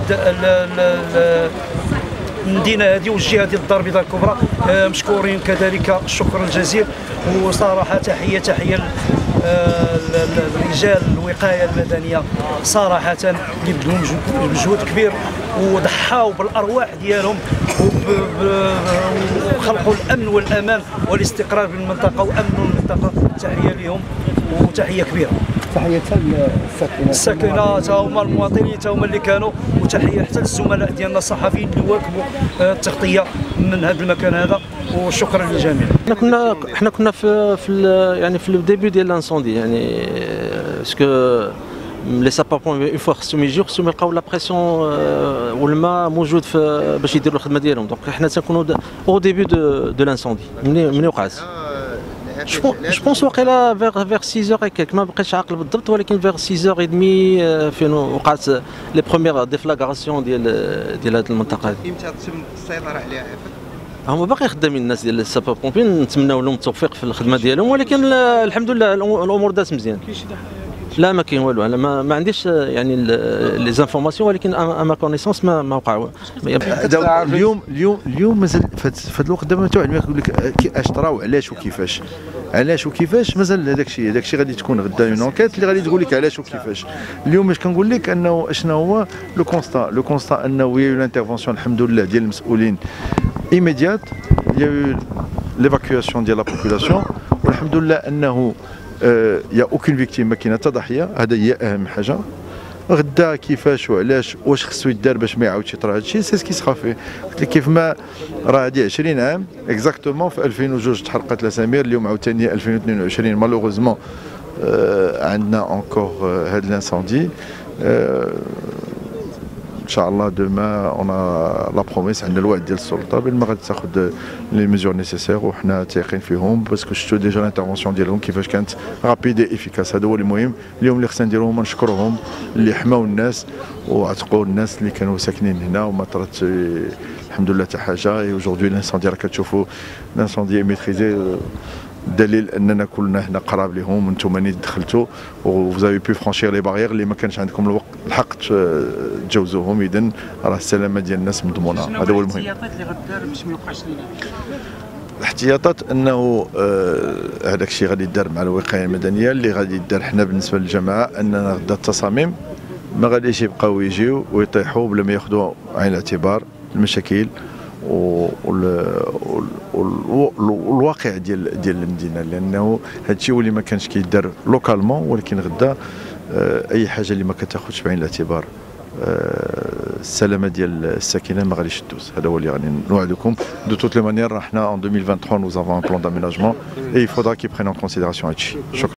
المدينه هذه والجهه ديال الدار البيضاء الكبرى مشكورين كذلك الشكر الجزيل. وصراحه تحيه رجال الوقايه المدنيه صراحه اللي بدهم مجهود كبير وضحاو بالارواح ديالهم وخلقوا الامن والامان والاستقرار بالمنطقه وامنوا المنطقه. تحيه لهم وتحيه كبيره. تحيه الساكنه تا هما المواطنين تا هما اللي كانوا، وتحيه حتى للزملاء ديالنا الصحفيين اللي واكبوا التغطيه من هذا المكان هذا، وشكرا للجميع. احنا كنا يعني في الديبي ديال لانسوندي، يعني باسكو لي سابابون اون فوا خصهم يجيو خصهم يلقاو لا بريسيون والماء موجود باش يديروا الخدمه ديالهم. دونك حنا تنكونوا او ديبي دو لانسوندي ملي وقعت. جو بونس واقيلا فيغ 6 et quelques ما بقيتش عاقل بالضبط، ولكن فيغ 6h30 فين وقعت لي بروميير ديفلاغاسيون ديال هذه المنطقه هذه. امتى تم السيطره عليها؟ هما باقي خدامين الناس ديال السابور بومبين، نتمناو لهم التوفيق في الخدمه ديالهم، ولكن الحمد لله الامور دازت مزيان. لا ما كاين والو، انا ما عنديش يعني لي زانفورماسيون، ولكن اما كونيسونس ما وقع. اليوم مازال في هذا الوقت دابا ما يقول لك اش طرا وعلاش وكيفاش مازال هذاك الشيء غادي تكون غدا اون انكيت اللي غادي تقول لك علاش وكيفاش. اليوم اش كنقول لك انه اشنا هو لو كونستا انه هي الانترفونسيون الحمد لله ديال المسؤولين ايميديات، ليفاكيواسيون ديال لا بوبولاسيون، والحمد لله انه يا اوكين فيكتيم، ما كاين حتى ضحيه. هذا هي اهم حاجه. غدا كيفاش وعلاش واش خصو يدار باش ما يعاودش يطرا هذا الشيء، سي سكي سخا فيه. قلت لك كيف ما راه هذه 20 عام اكزاكتومون في 2002 تحرقت لاسامير، اليوم عاوتاني 2022 مالوغوزمون عندنا انكور هاد الانساندي. ان شاء الله دوما اون لا بروميس، عندنا الوعد ديال السلطه بان ما غادي تاخذ لي ميزور نيسيسير، وحنا تايقين فيهم باسكو شفتوا ديجا الانترفونسيون ديالهم كيفاش كانت رابيد اي افيكاس. هذا هو المهم. اليوم اللي خصنا نديرو هما نشكرهم اللي حماو الناس وعتقوا الناس اللي كانوا ساكنين هنا وما طرات الحمد لله حتى حاجه. اي اوجوردي الانساندي راه كتشوفوا الانساندي ميتريزي، دليل اننا كلنا هنا قراب لهم، وانتم ماني دخلتوا وفوزافي بي فرانشير لي باغيير اللي ما كانش عندكم الحق تجاوزوهم. اذا راه السلامه ديال الناس مضمونه. هذا هو المهم. الاحتياطات اللي غدار باش ما يوقعش لنا؟ الاحتياطات انه هذاك الشيء غادي يدار مع الوقايه المدنيه اللي غادي يدار. حنا بالنسبه للجماعه اننا غدا التصاميم ما غاديش يبقاو يجيو ويطيحوا بلا ما ياخذوا عين الاعتبار المشاكل والواقع ديال المدينه، لانه هذا الشيء اللي ما كانش كيدار لوكالمون، ولكن غدا اي حاجه اللي ما كتاخذش بعين الاعتبار السلامه ديال الساكنه ما غاديش تدوز. هذا هو اللي غادي نوعدكم. دو توت لي مانيير حنا en 2023 nous avons un plan d'aménagement et il faudra qu'ils prennent en considération هذا الشيء. شكرا.